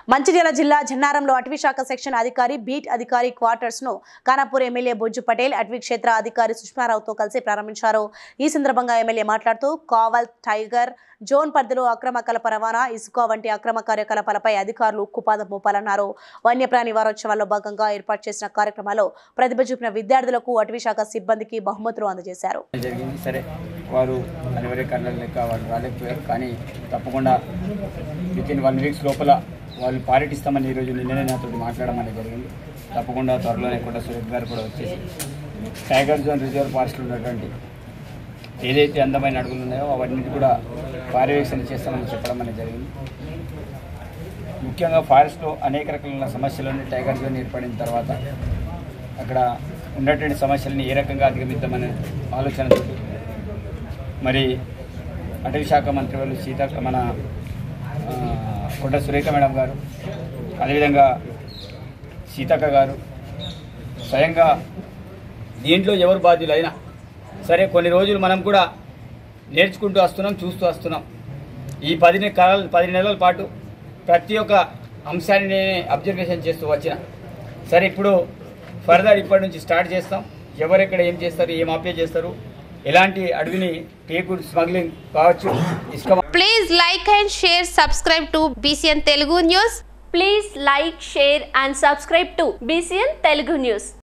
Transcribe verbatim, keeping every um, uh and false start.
మంచిర్యాల జిల్లా జన్నారంలో అటవీ శాఖ సెక్షన్ అధికారి బీట్ అధికారి క్వార్టర్స్ ను ఖానాపూర్ ఎమ్మెల్యే బొజ్జు పటేల్ అటవీ క్షేత్ర అధికారి సుష్మారావుతో కలిసి ప్రారంభించారు. ఈ సందర్భంగా ఎమ్మెల్యే మాట్లాడుతూ కావల్ టైగర్ జోన్ పరిధిలో అక్రమ కలప రవాణా, ఇసుక వంటి అక్రమ కార్యకలాపాలపై అధికారులు ఉక్కుపాదం మోపాలన్నారు. వన్యప్రాణి వారోత్సవాల్లో భాగంగా ఏర్పాటు చేసిన కార్యక్రమాల్లో ప్రతిభ చూపిన విద్యార్థులకు అటవీ శాఖ సిబ్బందికి బహుమతులు అందజేశారు. సరే వారు అనివార్యకారణాల లెక్క వాళ్ళు రాలేకపోయారు, కానీ తప్పకుండా విత్ ఇన్ వన్ వీక్స్ లోపల వాళ్ళు పారిటిస్తామని ఈరోజు నిన్ననే నాతో మాట్లాడడం అనేది జరిగింది. తప్పకుండా త్వరలోనే కూడా సురేష్ గారు కూడా వచ్చేసి టైగర్ జోన్ రిజర్వ్ ఫారెస్ట్లో ఉన్నటువంటి ఏదైతే అందమైన అడుగులు ఉన్నాయో అవన్నీ కూడా పర్యవేక్షణ చేస్తామని చెప్పడం అనేది జరిగింది. ముఖ్యంగా ఫారెస్ట్లో అనేక రకాల సమస్యలను టైగర్ జోన్ ఏర్పడిన తర్వాత అక్కడ ఉన్నటువంటి సమస్యలని ఏ రకంగా అధిగమిద్దామనే ఆలోచనతో మరి అటవీ శాఖ మంత్రి వాళ్ళు సీతా మన కొండ సురేఖ మేడం గారు, అదేవిధంగా సీతక్క గారు స్వయంగా దీంట్లో ఎవరు బాధ్యులైనా సరే కొన్ని రోజులు మనం కూడా నేర్చుకుంటూ వస్తున్నాం, చూస్తూ వస్తున్నాం. ఈ పది కాలాలు పది నెలల పాటు ప్రతి ఒక్క అంశాన్ని నేనే అబ్జర్వేషన్ చేస్తూ వచ్చిన. సరే ఇప్పుడు ఫర్దర్ ఇప్పటి నుంచి స్టార్ట్ చేస్తాం. ఎవరెక్కడ ఏం చేస్తారు, ఏం ఆప్య చేస్తారు, ఎలాంటి అడవిని టేకు స్మగ్లింగ్ కావచ్చు. Please like and share, subscribe to BCN Telugu news. Please like, share and subscribe to BCN Telugu news.